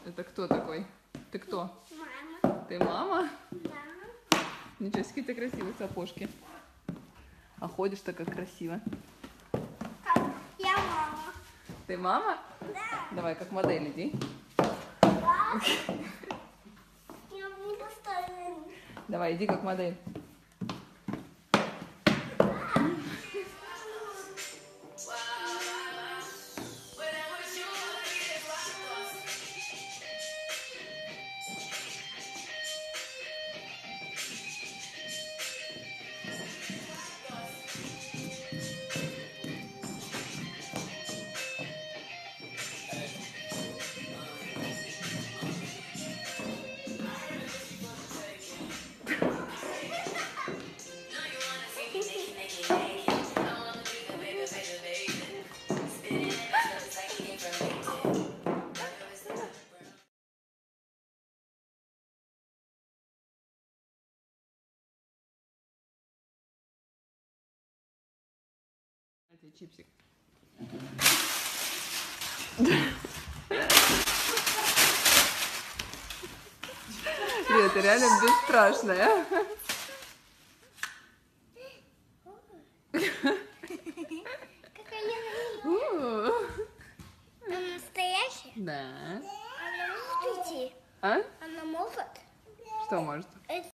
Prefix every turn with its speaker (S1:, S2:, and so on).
S1: Это кто такой? Ты кто?
S2: Мама.
S1: Ты мама?
S2: Да.
S1: Ничего себе, ты красивые сапожки. А ходишь-то как красиво.
S2: Как я мама.
S1: Ты мама?
S2: Да.
S1: Давай, как модель иди.
S2: Да. Я буду стоять.
S1: Давай, иди как модель. Это чипсик. Ты реально бесстрашная.